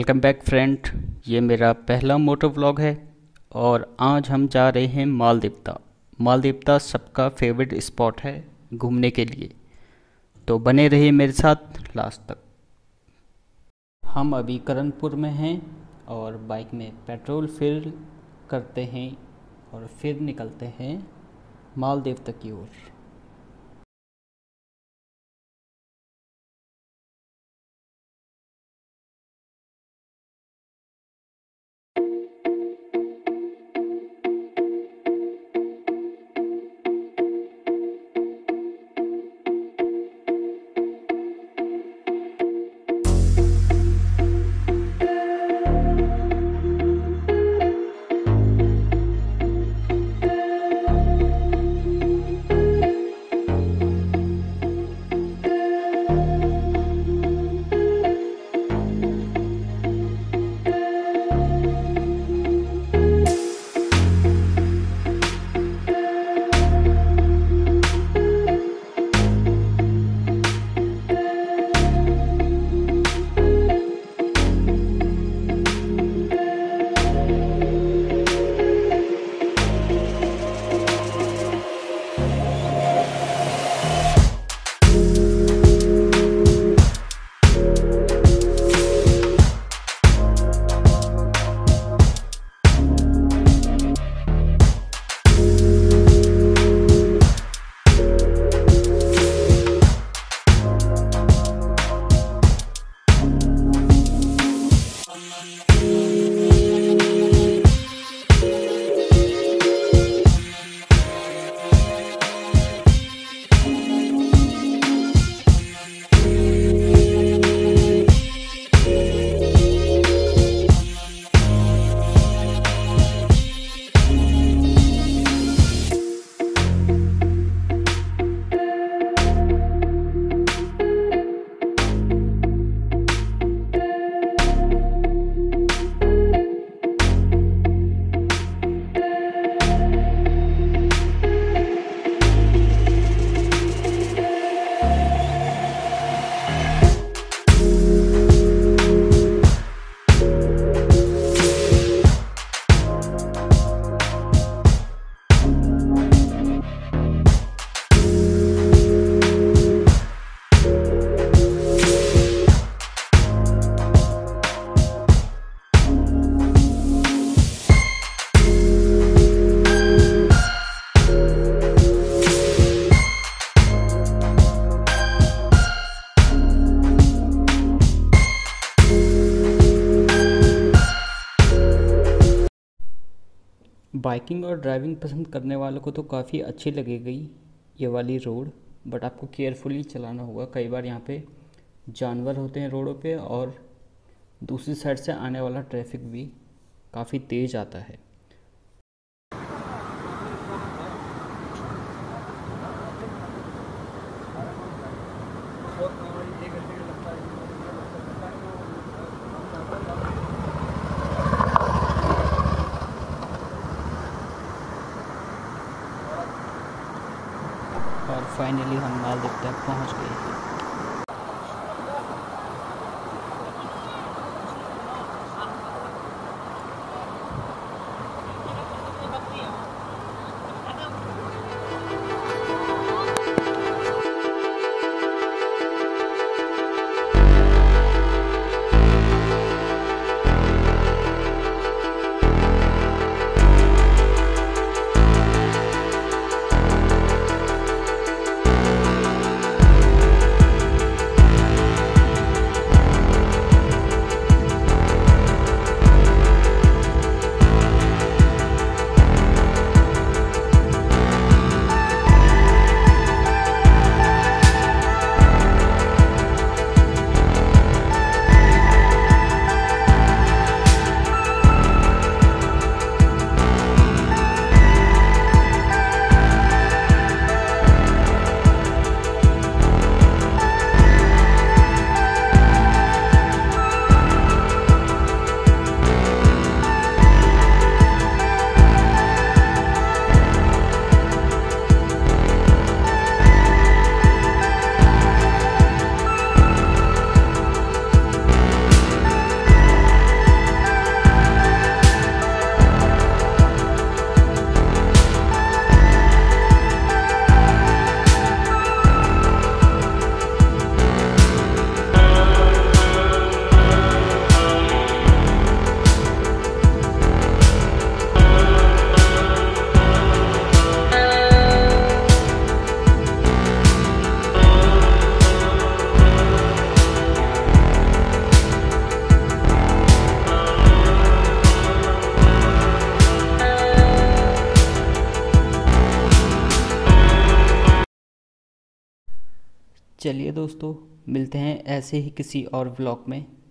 Welcome back friend. ये मेरा पहला मोटो व्लॉग है और आज हम जा रहे हैं मालदेवता। मालदेवता सबका फेवरेट स्पॉट है घूमने के लिए, तो बने रहिए मेरे साथ लास्ट तक। हम अभी करणपुर में हैं और बाइक में पेट्रोल फिल करते हैं और फिर निकलते हैं मालदेवता की ओर। बाइकिंग और ड्राइविंग पसंद करने वालों को तो काफ़ी अच्छी लगेगी ये वाली रोड, बट आपको केयरफुली चलाना होगा। कई बार यहाँ पे जानवर होते हैं रोडों पे और दूसरी साइड से आने वाला ट्रैफिक भी काफ़ी तेज़ आता है। और फाइनली हम मालदेवता पहुंच गए हैं। चलिए दोस्तों, मिलते हैं ऐसे ही किसी और व्लॉग में।